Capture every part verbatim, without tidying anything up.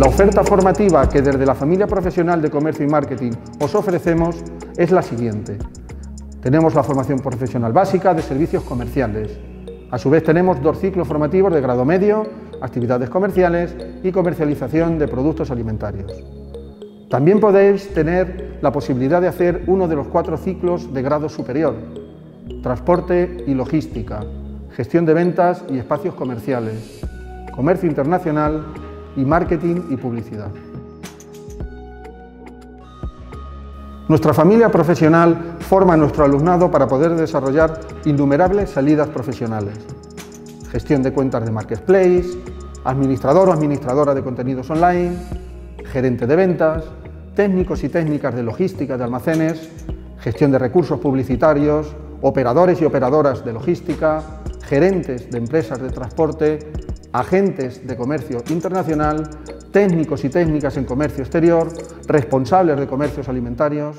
La oferta formativa que desde la familia profesional de Comercio y Marketing os ofrecemos es la siguiente. Tenemos la formación profesional básica de servicios comerciales. A su vez tenemos dos ciclos formativos de grado medio, actividades comerciales y comercialización de productos alimentarios. También podéis tener la posibilidad de hacer uno de los cuatro ciclos de grado superior, transporte y logística, gestión de ventas y espacios comerciales, comercio internacional y marketing y publicidad. Nuestra familia profesional forma a nuestro alumnado para poder desarrollar innumerables salidas profesionales. Gestión de cuentas de Marketplace, administrador o administradora de contenidos online, gerente de ventas, técnicos y técnicas de logística de almacenes, gestión de recursos publicitarios, operadores y operadoras de logística, gerentes de empresas de transporte, agentes de comercio internacional, técnicos y técnicas en comercio exterior, responsables de comercios alimentarios.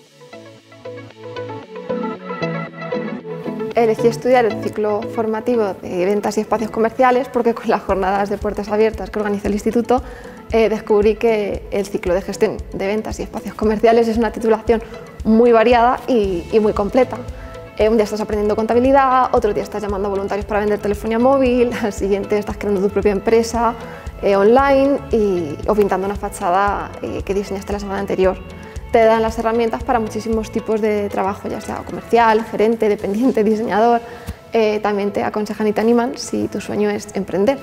Elegí estudiar el ciclo formativo de ventas y espacios comerciales porque con las jornadas de puertas abiertas que organiza el instituto eh, descubrí que el ciclo de gestión de ventas y espacios comerciales es una titulación muy variada y, y muy completa. Eh, un día estás aprendiendo contabilidad, otro día estás llamando a voluntarios para vender telefonía móvil, al siguiente estás creando tu propia empresa eh, online y, o pintando una fachada eh, que diseñaste la semana anterior. Te dan las herramientas para muchísimos tipos de trabajo, ya sea comercial, gerente, dependiente, diseñador. Eh, también te aconsejan y te animan si tu sueño es emprender.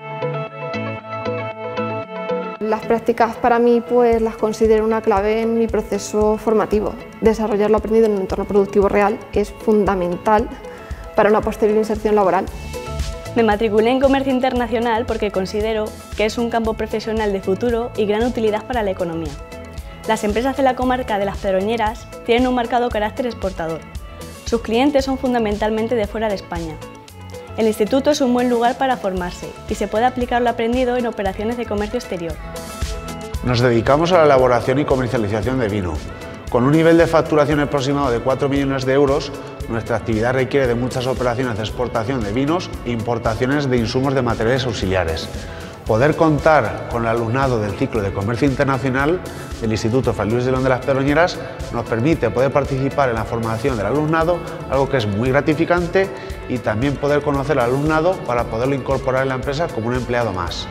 Las prácticas para mí pues, las considero una clave en mi proceso formativo. Desarrollar lo aprendido en un entorno productivo real es fundamental para una posterior inserción laboral. Me matriculé en Comercio Internacional porque considero que es un campo profesional de futuro y gran utilidad para la economía. Las empresas de la comarca de Las Pedroñeras tienen un marcado carácter exportador. Sus clientes son fundamentalmente de fuera de España. El instituto es un buen lugar para formarse y se puede aplicar lo aprendido en operaciones de comercio exterior. Nos dedicamos a la elaboración y comercialización de vino. Con un nivel de facturación aproximado de cuatro millones de euros, nuestra actividad requiere de muchas operaciones de exportación de vinos e importaciones de insumos de materiales auxiliares. Poder contar con el alumnado del ciclo de Comercio Internacional del Instituto Fray Luis de León de Las Pedroñeras nos permite poder participar en la formación del alumnado, algo que es muy gratificante, y también poder conocer al alumnado para poderlo incorporar en la empresa como un empleado más.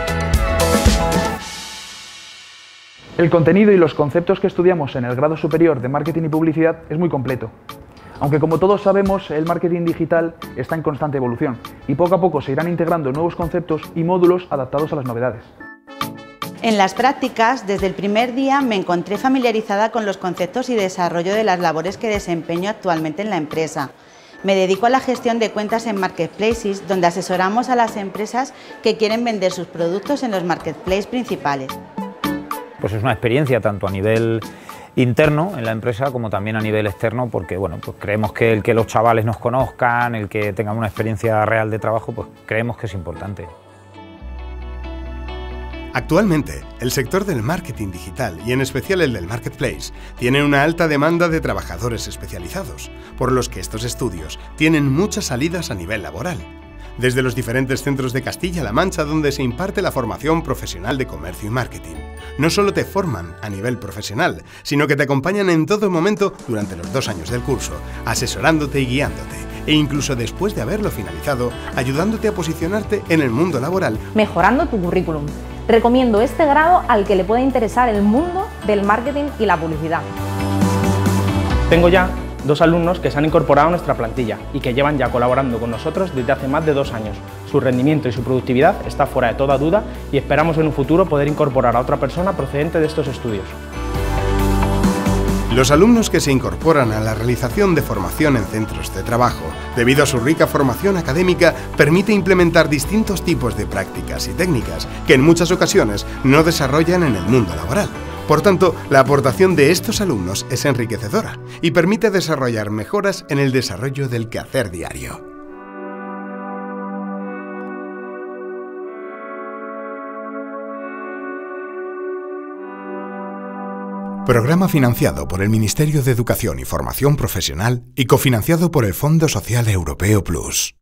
El contenido y los conceptos que estudiamos en el grado superior de Marketing y Publicidad es muy completo. Aunque como todos sabemos, el marketing digital está en constante evolución y poco a poco se irán integrando nuevos conceptos y módulos adaptados a las novedades. En las prácticas, desde el primer día me encontré familiarizada con los conceptos y desarrollo de las labores que desempeño actualmente en la empresa. Me dedico a la gestión de cuentas en marketplaces, donde asesoramos a las empresas que quieren vender sus productos en los marketplaces principales. Pues es una experiencia tanto a nivel interno en la empresa como también a nivel externo, porque bueno, pues creemos que el que los chavales nos conozcan, el que tengan una experiencia real de trabajo, pues creemos que es importante. Actualmente, el sector del marketing digital y en especial el del marketplace tiene una alta demanda de trabajadores especializados, por los que estos estudios tienen muchas salidas a nivel laboral. Desde los diferentes centros de Castilla-La Mancha donde se imparte la formación profesional de comercio y marketing. No solo te forman a nivel profesional, sino que te acompañan en todo momento durante los dos años del curso, asesorándote y guiándote, e incluso después de haberlo finalizado, ayudándote a posicionarte en el mundo laboral. Mejorando tu currículum. Recomiendo este grado al que le pueda interesar el mundo del marketing y la publicidad. Tengo ya dos alumnos que se han incorporado a nuestra plantilla y que llevan ya colaborando con nosotros desde hace más de dos años. Su rendimiento y su productividad está fuera de toda duda y esperamos en un futuro poder incorporar a otra persona procedente de estos estudios. Los alumnos que se incorporan a la realización de formación en centros de trabajo, debido a su rica formación académica, permite implementar distintos tipos de prácticas y técnicas que en muchas ocasiones no desarrollan en el mundo laboral. Por tanto, la aportación de estos alumnos es enriquecedora y permite desarrollar mejoras en el desarrollo del quehacer diario. Programa financiado por el Ministerio de Educación y Formación Profesional y cofinanciado por el Fondo Social Europeo Plus.